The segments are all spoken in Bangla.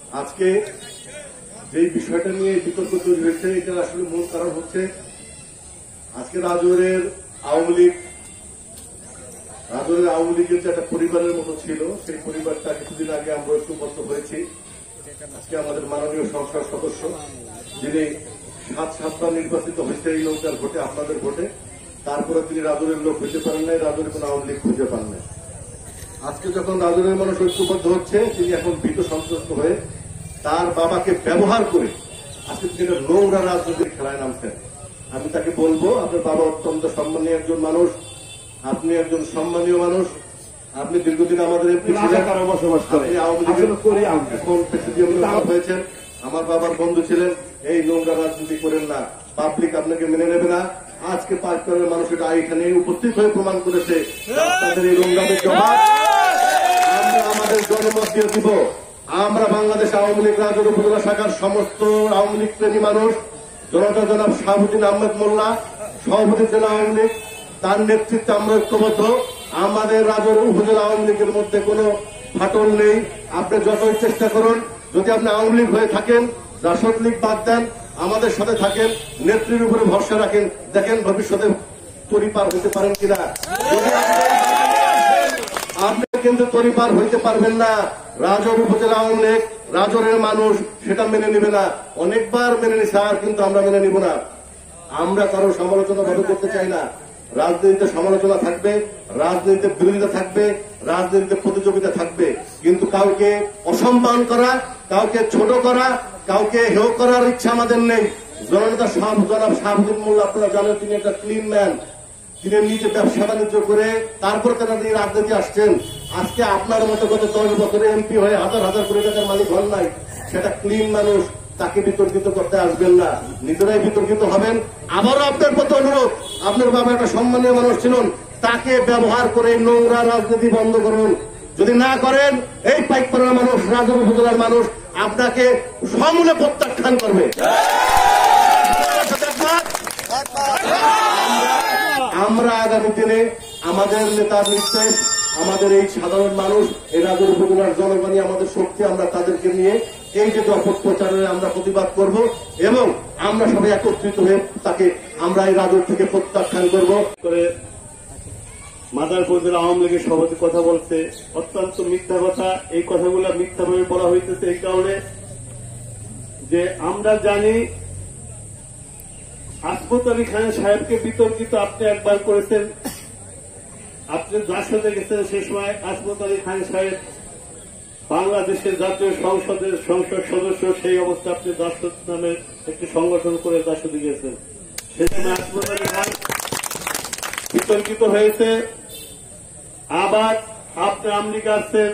আজকে যে বিষয়টা নিয়ে বিতর্ক তৈরি হয়েছে, এটার আসলে মূল কারণ হচ্ছে আজকে রাজৌরের আওয়ামী লীগের যে একটা পরিবারের মতো ছিল, সেই পরিবারটা কিছুদিন আগে আমরা ঐক্যবদ্ধ হয়েছি। আজকে আমাদের মাননীয় সংসদ সদস্য যিনি 7বার নির্বাচিত হয়েছে এই লোকটার ভোটে, আপনাদের ভোটে, তারপরে তিনি রাজৌরের লোক হইতে পারেন নাই, রাজৌরের কোন আওয়ামী লীগ খুঁজে পান নাই। আজকে যখন রাজৌরের মানুষ ঐক্যবদ্ধ হচ্ছে, তিনি এখন ভীত সন্ত্রস্ত হয়ে তার বাবাকে ব্যবহার করে আজকে তিনি নোংরা রাজনৈতিক খেলায় নামছেন। আমি তাকে বলবো, আপনার বাবা অত্যন্ত সম্মানীয় একজন মানুষ, আপনি একজন সম্মানীয় মানুষ, আপনি দীর্ঘদিন আমাদের এমপি ছিলেন, বসবাস করেন, আওয়ামী লীগের এখন প্রেসিডিয়ামে হয়েছেন, আমার বাবার বন্ধু ছিলেন। এই নোংরা রাজনীতি করেন না, পাবলিক আপনাকে মেনে নেবে না। আজকে 5 করোড়ের মানুষ এটা এখানে উপস্থিত হয়ে প্রমাণ করেছে। তাদের এই নোংরামের জবাব আমরা আমাদের জনমত দিয়ে দিব। আমরা বাংলাদেশ আওয়ামী লীগ রাজৌর উপজেলা শাখার সমস্ত আওয়ামী লীগ প্রেমী মানুষ, জনতা জনাব শাহাবুদ্দিন আহমেদ মোল্লা, সভাপতি জেলা আওয়ামী লীগ, তার নেতৃত্বে আমরা ঐক্যবদ্ধ। আমাদের রাজৌর উপজেলা আওয়ামী লীগের মধ্যে কোনো ফাটল নেই। আপনি যতই চেষ্টা করুন, যদি আপনি আওয়ামী লীগ হয়ে থাকেন, রাষ্ট্র লীগ বাদ দেন, আমাদের সাথে থাকেন, নেত্রীর উপরে ভরসা রাখেন, দেখেন ভবিষ্যতে পরিপার হতে পারেন কিনা। আপনি কিন্তু পরিপার হইতে পারবেন না। রাজৌর উপজেলা আওয়ামী লীগ, রাজৌরের মানুষ সেটা মেনে নিবে না। অনেকবার মেনে নিছে, আর কিন্তু আমরা মেনে নিব না। আমরা কারো সমালোচনা ভাবে করতে চাই না। রাজনীতিতে সমালোচনা থাকবে, রাজনীতিতে বিরোধিতা থাকবে, রাজনীতিতে প্রতিযোগিতা থাকবে, কিন্তু কাউকে অসম্মান করা, কাউকে ছোট করা, কাউকে হেয় করার ইচ্ছা আমাদের নেই। জননেতা জনাব শাহাবুদ্দিন মোল্লা, আপনারা জানেন তিনি একটা ক্লিন ম্যান, তিনি নিজে ব্যবসা বাণিজ্য করে তারপর তারা রাজনীতি আসছেন। আজকে আপনার মতো গত 10 বছরে এমপি হয়ে হাজার হাজার কোটি টাকার মালিক হন নাই, সেটা ক্লিন মানুষ, তাকে বিতর্কিত করতে আসবেন না, নিজেরাই বিতর্কিত হবেন। আবারও আপনার প্রতি অনুরোধ, আপনার বাবা একটা সম্মানীয় মানুষ ছিলেন, তাকে ব্যবহার করে নোংরা রাজনীতি বন্ধ করুন। যদি না করেন, এই পাইকপাড়ার মানুষ, রাজৌর উপজেলার মানুষ আপনাকে সমূলে প্রত্যাখ্যান করবে। আমরা আগামী দিনে আমাদের নেতার নির্দেশ, আমাদের এই সাধারণ মানুষ, এই রাজৌর উপজেলার জনগণই আমাদের শক্তি, আমরা তাদেরকে নিয়ে এই যে অপপ্রচারের আমরা প্রতিবাদ করব এবং আমরা সবাই একত্রিত হয়ে তাকে আমরা এই রাজৌর থেকে প্রত্যাখ্যান করব। করে মাদারপুর জেলা আওয়ামী লীগের সভাপতি কথা বলছে, অত্যন্ত মিথ্যা কথা। এই কথাগুলো মিথ্যাভাবে বলা হইতেছে এই কারণে যে আমরা জানি আসমত আলী খান সাহেবকে বিতর্কিত আপনি একবার করেছেন। আপনি জাসদে গেছেন, সে সময় আসমত আলী খান সাহেব বাংলাদেশের জাতীয় সংসদের সংসদ সদস্য, সেই অবস্থা আপনি জাসদ নামে একটি সংগঠন করে জাসদে গিয়েছেন। সেই সময় আসমত আলী খান বিতর্কিত হয়েছে। আবার আপনি আমলিগে আসছেন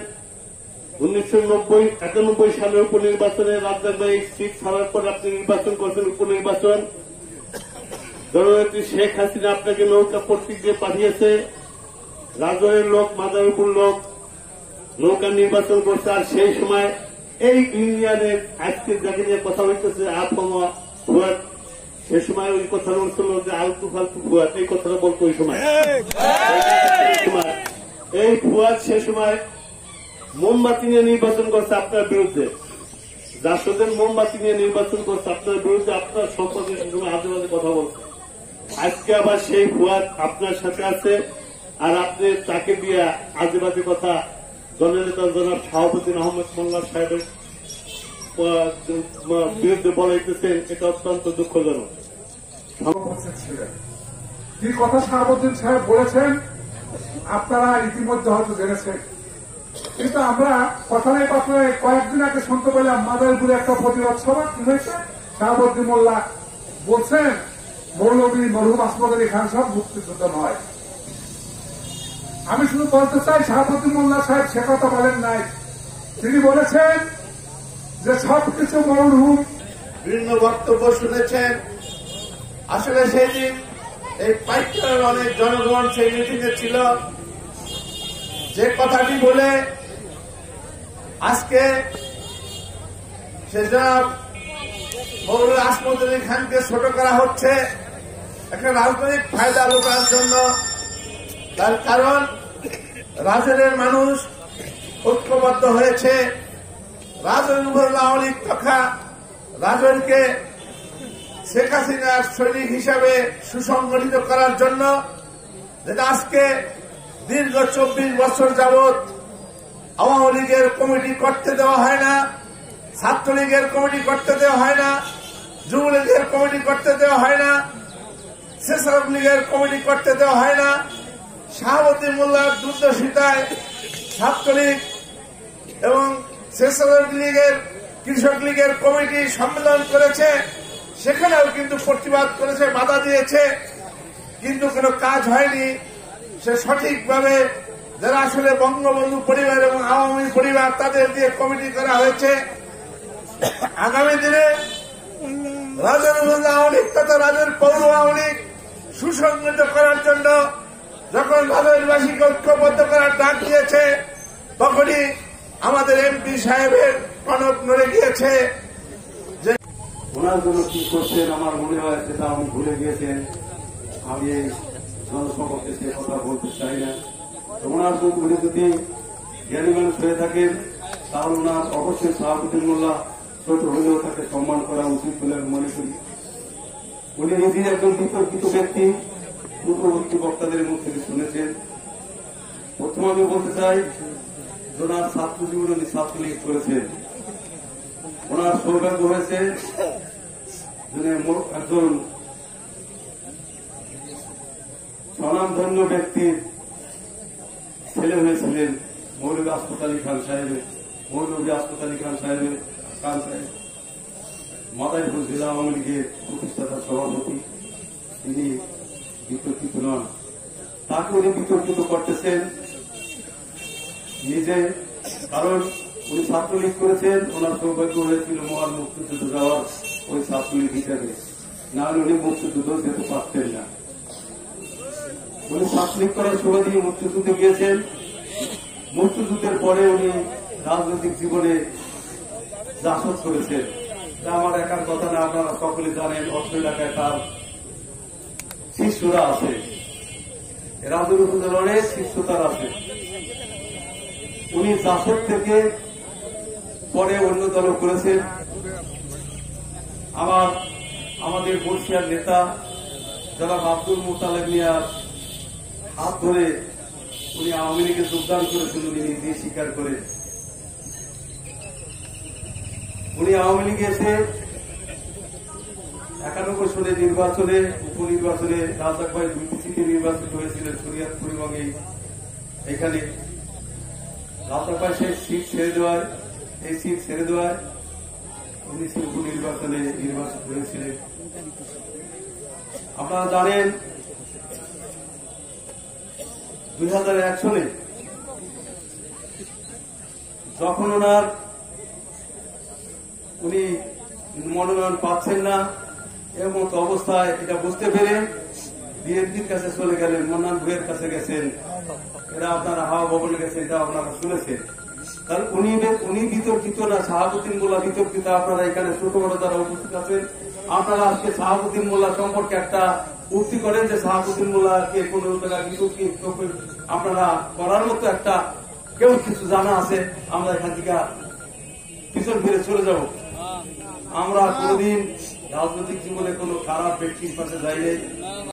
1991 সালের উপনির্বাচনে, রাজধানী সিট ছাড়ার পর আপনি নির্বাচন করছেন, উপনির্বাচন। জননেত্রী শেখ হাসিনা আপনাকে নৌকা প্রতীক দিয়ে পাঠিয়েছে। রাজৌরের লোক, মাদারীপুর লোক নৌকা নির্বাচন করছে। আর সেই সময় এই ইউনিয়নের আজকে যাকে নিয়ে কথা হইতেছে আফমা ফুয়াদ, সে সময় ওই কথা বলছিল যে আলতু ফালতু ফুয়াদ, এই কথাটা বলতো ওই সময়। এই ফুয়াদ সে সময় মোমবাতি নিয়ে নির্বাচন করছে আপনার বিরুদ্ধে, জাসদের মোমবাতি নিয়ে নির্বাচন করছে আপনার বিরুদ্ধে, আপনার সম্পর্কে সে সময় আজে বাজে কথা বলছে। আজকে আবার সেই ফুয়াদ আপনার সাথে আছে, আর আপনি তাকে দিয়ে আজে বাজে কথা জননেতা জনাব শাহাবুদ্দিন আহমেদ মোল্লা সাহেবের বিরুদ্ধে বলাইতেছেন। এটা অত্যন্ত দুঃখজনক। কি কথা শাহাবুদ্দিন সাহেব বলেছেন আপনারা ইতিমধ্যে হয়তো জেনেছেন, কিন্তু আমরা কথা নেই পাত্রে কয়েকদিন আগে শুনতে পেলাম মাদারীপুরে একটা প্রতিবাদ সভা কি হয়েছে, শাহাবুদ্দিন মোল্লা বলছেন মৌলভী মরহুম আসমত আলী খান সাহেব মুক্তিযোদ্ধা নয়। আমি শুধু বলতে চাই, শাহাবুদ্দিন মোল্লা সাহেব সে কথা বলেন নাই, তিনি বলেছেন যে সবকিছু মরহুম। বিভিন্ন বক্তব্য শুনেছেন। আসলে সেই দিন এই পাইকপাড়ার অনেক জনগণ সেই মিটিংয়ে ছিল। যে কথাটি বলে আজকে সে জনাব মৌলভী আসমত আলী খানকে ছোট করা হচ্ছে একটা রাজনৈতিক ফায়দা লোকার জন্য। তার কারণ রাজৌরের মানুষ ঐক্যবদ্ধ হয়েছে, রাজনৈতিক উপজেলা আওয়ামী লীগ তথা রাজনকে শেখ হাসিনার সৈনিক হিসাবে সুসংগঠিত করার জন্য যেটা আজকে দীর্ঘ 24 বছর যাবৎ আওয়ামী লীগের কমিটি করতে দেওয়া হয় না, ছাত্রলীগের কমিটি করতে দেওয়া হয় না, যুবলীগের কমিটি করতে দেওয়া হয় না, স্বেচ্ছাসেবক লীগের কমিটি করতে দেওয়া হয় না। শাহাবুদ্দিন মোল্লার দুর্দশিতায় ছাত্রলীগ এবং স্বেচ্ছাসেবক লীগের কৃষক লীগের কমিটি সম্মেলন করেছে, সেখানেও কিন্তু প্রতিবাদ করেছে, বাধা দিয়েছে, কিন্তু কোনো কাজ হয়নি। সে সঠিকভাবে যারা আসলে বঙ্গবন্ধু পরিবার এবং আওয়ামী পরিবার তাদের দিয়ে কমিটি করা হয়েছে। আগামী দিনে রাজনৈতিক আওয়ামী লীগ তথা রাজের পৌর আওয়ামী লীগ সুসংগঠিত করার জন্য যখন রাজনবাসীকে ঐক্যবদ্ধ করার ডাক দিয়েছে, তখনই আমাদের এমপি সাহেবের টনক নড়ে গিয়েছে। ওনার জন্য কি করছেন আমার মনে হয় সেটা আমি ভুলে গিয়েছেন। আমি এই জনসমক্ষে সে কথা বলতে চাই না। ওনার উনি যদি জ্ঞানী মানুষ হয়ে থাকেন তাহলে ওনার অবশ্যই শাহাবুদ্দিন মোল্লা ছোট হলেও তাকে সম্মান করা উচিত বলে আমি মনে করি। উনি নিজেই একজন বিতর্কিত ব্যক্তি, পূর্ববর্তী বক্তাদের মুখ থেকে শুনেছেন। প্রথম আমি বলতে চাই ওনার ছাত্র জীবনে উনি ছাত্রলীগ করেছেন। ওনার সৌভাগ্য হয়েছে একজন স্বনামধন্য ব্যক্তির ছেলে হয়েছিলেন মৌলভী আসফাক আলী খান সাহেবের। মৌলভী আসফাক আলী খান সাহেবের মাদারীপুর জেলা আওয়ামী লীগের প্রতিষ্ঠাতা সভাপতি, তিনি বিতর্কিত নন। তাকে উনি বিতর্কিত করতেছেন নিজে, কারণ উনি ছাত্রলীগ করেছেন। ওনার সৌভাগ্য হয়েছিল মহান মুক্তিযুদ্ধ যাওয়ার ওই ছাত্রলীগ হিসাবে, না হলে উনি মুক্তিযুদ্ধ যেতে পারতেন না। উনি ছাত্রলীগ করার সময় দিয়ে মুক্তিযুদ্ধে গিয়েছেন। মুক্তিযুদ্ধের পরে উনি রাজনৈতিক জীবনে জাসদ করেছেন। আমার একার কথা না, আপনারা সকলে জানেন অর্থ এলাকায় তার শিষ্যরা আছে, রাজনৈতিক উপজেলার শিষ্য তার আছে। উনি জাসদ থেকে পরে অন্য দল করেছেন। আমাদের বর্ষিয়ার নেতা যারা আব্দুল মোতালেব মিয়ার হাত ধরে উনি আওয়ামী লীগে যোগদান করেছেন, উনি নিজে স্বীকার করে। উনি আওয়ামী লীগে এসে 91 সালে নির্বাচনে উপনির্বাচনে রাজাক ভাই 2টি সিটে নির্বাচিত হয়েছিলেন শরীয়তপুরগঞ্জে। এখানে রাজাক ভাই সেই সিট ছেড়ে দেওয়ায় উনি সে উপনির্বাচনে নির্বাচিত হয়েছিলেন। আপনারা জানেন 2001 সালে যখন উনি মনোনয়ন পাচ্ছেন না, এমন অবস্থায় এটা বুঝতে পেরে বিএনপির কাছে চলে গেলেন, মন্নান ভুঁইয়ের কাছে গেছেন। এরা আপনারা হাওয়া ভবনে গেছে, এটা আপনারা শুনেছেন। কারণ উনি বিতর্কিত না, শাহাবুদ্দিন মোল্লা বিতর্কিত। আপনারা এখানে ছোট বড় যারা উপস্থিত আছেন, আপনারা আজকে শাহাবুদ্দিন মোল্লা সম্পর্কে একটা উক্তি করেন যে শাহাবুদ্দিন মোল্লাকে কোন জায়গায় বিতর্কিত আপনারা করার মতো একটা কেউ কিছু জানা আছে। আমরা এখান থেকে পিছন ফিরে চলে যাব। আমরা কোনদিন রাজনৈতিক জীবনে কোন খারাপ ব্যক্তির পাশে যাই নাই।